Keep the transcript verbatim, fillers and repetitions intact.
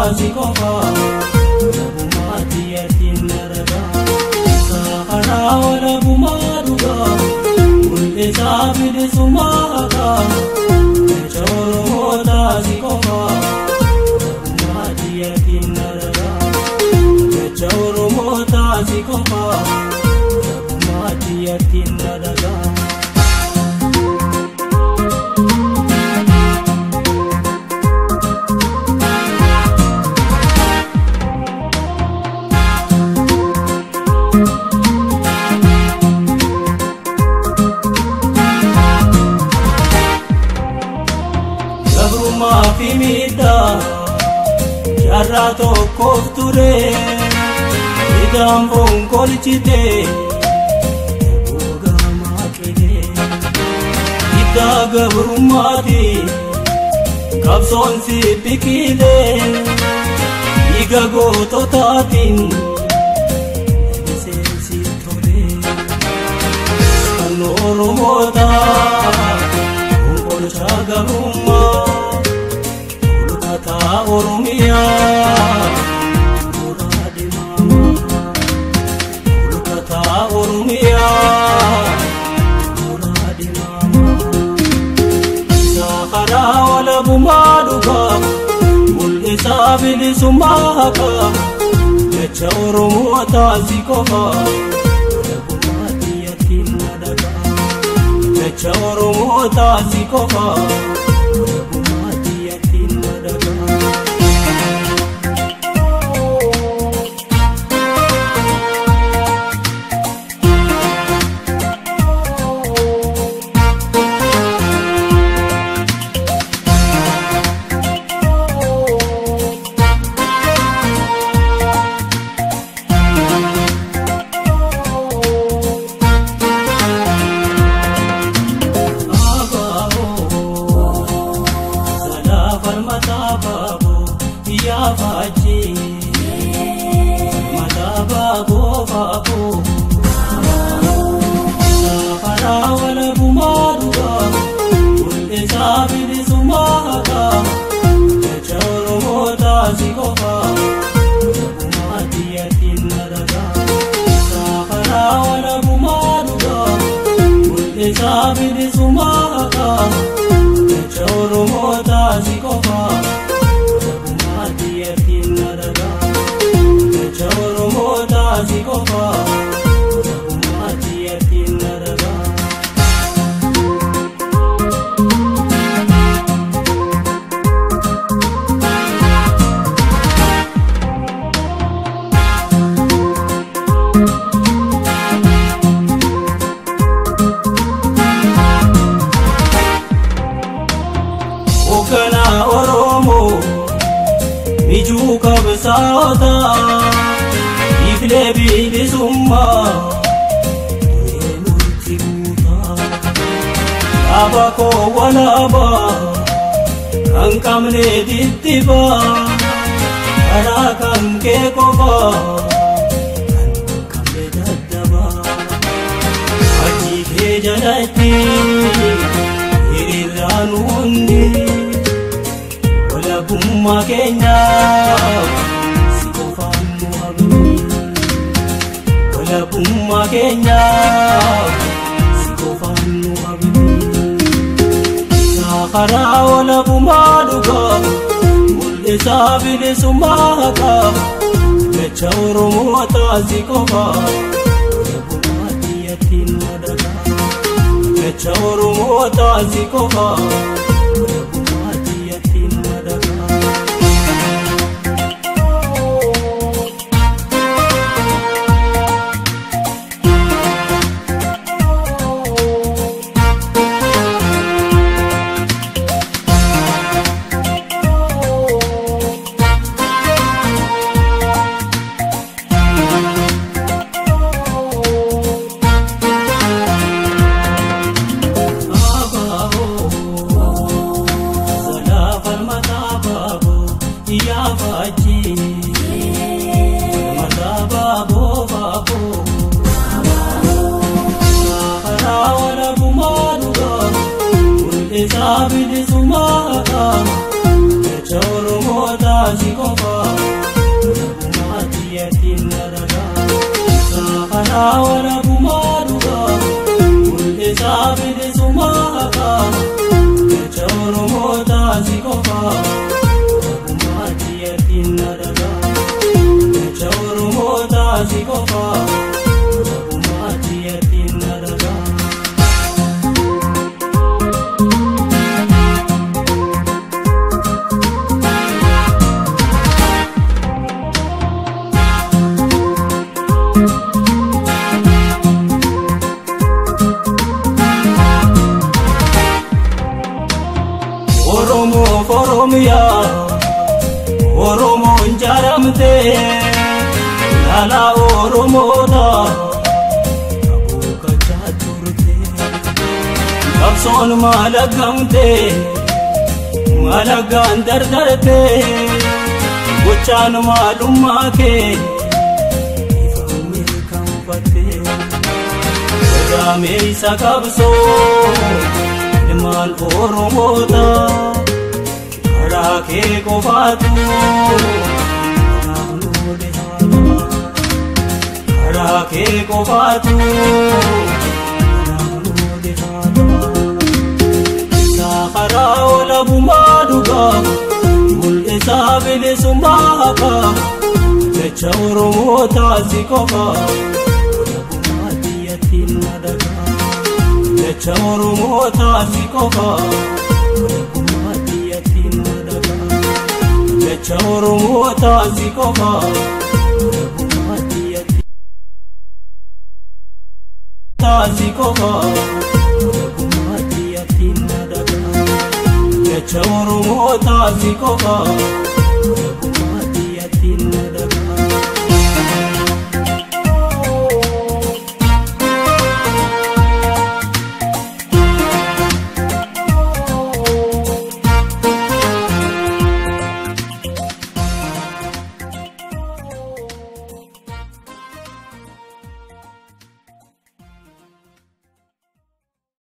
zikofa Labumati yatin naraga Sahara labumaduga Mulde sabide sumaka Mecha Oromo ta zikofa Labumati yatin naraga Mecha Oromo ta zikofa Labumati yatin naraga Maafi mida jarra tokkoof ture idaan fonkolchite gogaa maaqite iddaa gabrummaati qabsoon si biqile dhiiga goototaatiin seensi tole kan Oromoota fonkolcha gabrummaa OROMIA Muradi mama Kulukata OROMIA Muradi mama Sahara wala bumaduga Mulde sabili sumaka Mecha Oromo ta zikofa Labumati yatin nadaga Mecha Oromo ta zikofa Labumati yatin nadaga Faji mataba go babu Sahara wala bumaduga Mulde sabili sumaka Mecha Oromo ta zikofa Labumati yatin naraga Sahara wala bumaduga Mulde sabili sumaka Mecha Oromo ta zikofa yatin naraga Mecha Oromo ta zikofa Labumati yatin naraga Okana Oromo Biju kabsaota ifle bilisumma emutiguta abako walaba kankamne dittiba arakan ke koba kankamne daddaba aji ke janati iranu undi Labumma Kenya Sikofanu habibi Labumma Kenya Sikofanu habibi Sahara wala bumaduga Mulde sabili sumaka Mecha Oromo ta zikofa Labumati yatin nadaga Mecha Oromo ta zikofa Labumati yatin nadaga wala bumaduga mul'e sabide sumaka jecha Oromo taasi kofa bumati yatina daga jecha Oromo taasi kofa bumati yatina daga Oromo OROMIA Oromo njaramte lala Oromo da abuka chaturte kapson malagamte malagan dardarte gochan malumma ke ifamir kampate jame sakabso mal Oromo da Rake kofatu Ramode hala Rake kofatu Ramode hala Sakara ola bumaduga Mul'e sabide sumaka Jecha Oromo taasi kofa Bumati yatina daga Jecha Oromo taasi kofa bumati yatina daga jecha Oromo taasi kofa bumati yatina taasi kofa bumati yatina daga jecha Oromo taasi kofa